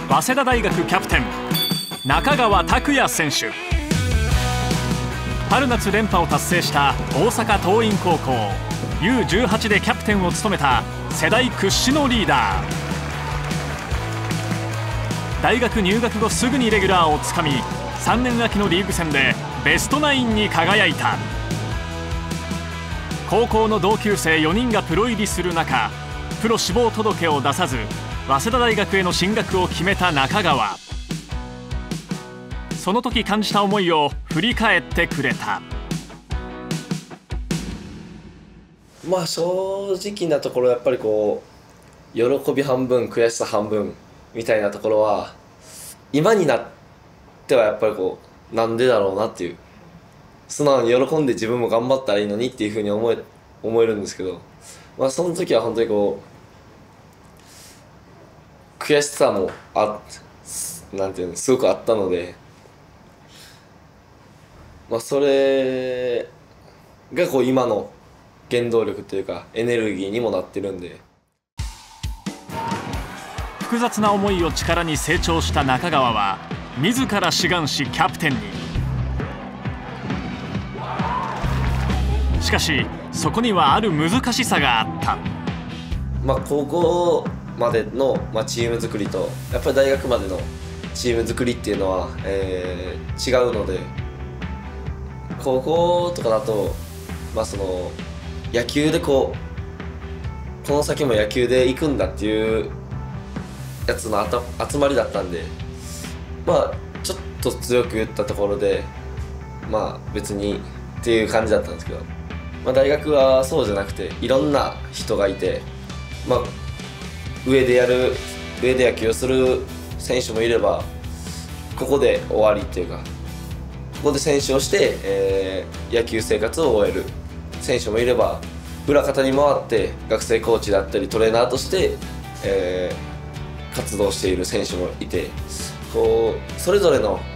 早稲田大学キャプテン中川拓也選手。春夏連覇を達成した大阪桐蔭高校 U18 でキャプテンを務めた世代屈指のリーダー。大学入学後すぐにレギュラーをつかみ、3年秋のリーグ戦でベストナインに輝いた。高校の同級生4人がプロ入りする中、プロ志望届を出さず早稲田大学への進学を決めた中川。その時感じた思いを振り返ってくれた。 まあ正直なところやっぱりこう喜び半分悔しさ半分みたいなところは今になってはやっぱりこうなんでだろうなっていう、素直に喜んで自分も頑張ったらいいのにっていうふうに思えるんですけど、まあその時は本当にこう悔しさもなんていうのすごくあったので、まあそれがこう今の原動力というかエネルギーにもなってるんで。 複雑な思いを力に成長した中川は自ら志願しキャプテンに。しかしそこにはある難しさがあった。 まあ高校までの、チーム作りとやっぱり大学までのチーム作りっていうのは、違うので、高校とかだと、その野球でこの先も野球で行くんだっていうやつの集まりだったんで、ちょっと強く言ったところで別にっていう感じだったんですけど、大学はそうじゃなくていろんな人がいて、上で野球をする選手もいれば、ここで終わりっていうかここで選手をして、野球生活を終える選手もいれば、裏方に回って学生コーチだったりトレーナーとして、活動している選手もいて、それぞれの、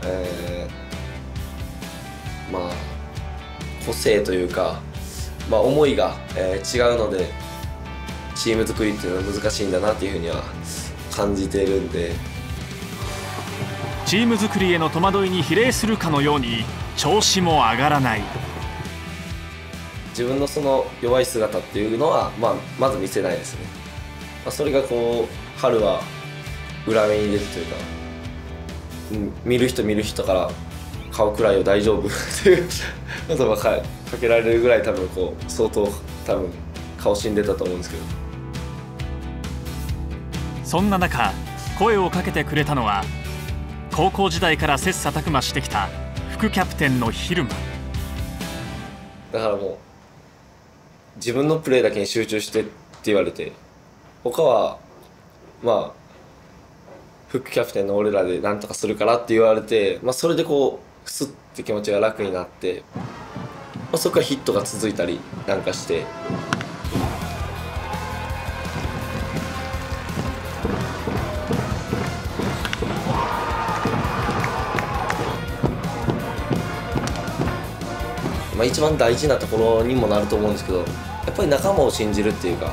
個性というか、思いが、違うのでチーム作りっていうのは難しいんだなっていうふうには感じているんで、 チーム作りへの戸惑いに比例するかのように調子も上がらない。 自分のその弱い姿っていうのは、まず見せないですね。それが春は裏目に出るというか、見る人から顔くらいを大丈夫っていう言葉かけられるぐらい多分相当顔死んでたと思うんですけど。 そんな中声をかけてくれたのは、高校時代から切磋琢磨してきた副キャプテンの蛭間。 だからもう自分のプレーだけに集中してって言われて、他は副キャプテンの俺らでなんとかするからって言われて、それでスッて気持ちが楽になって、そこからヒットが続いたりなんかして。一番大事なところにもなると思うんですけど、やっぱり仲間を信じるっていうか、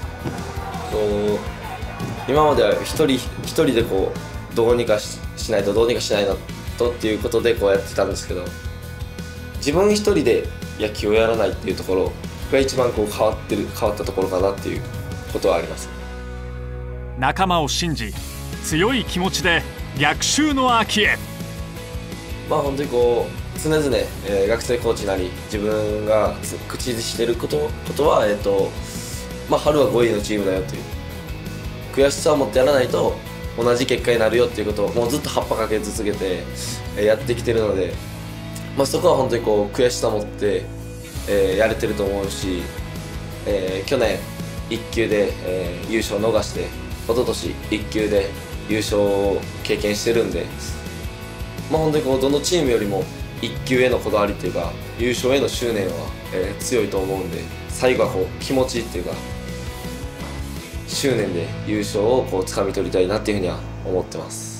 今までは一人でどうにかしないとっていうことでやってたんですけど、自分一人で野球をやらないっていうところが一番変わったところかなっていうことはあります。 仲間を信じ強い気持ちで逆襲の秋へ。 本当に常々、学生コーチなり自分が口にしていることは、春は5位のチームだよという、悔しさを持ってやらないと同じ結果になるよっていうことをもうずっと葉っぱかけ続けて、やってきてるので、そこは本当に悔しさを持って、やれてると思うし、去年1級で、優勝を逃して、一昨年1級で優勝を経験してるんで、本当にどのチームよりも1級へのこだわりっていうか優勝への執念は、強いと思うんで、最後は気持ちっていうか執念で優勝を掴み取りたいなっていうふうには思ってます。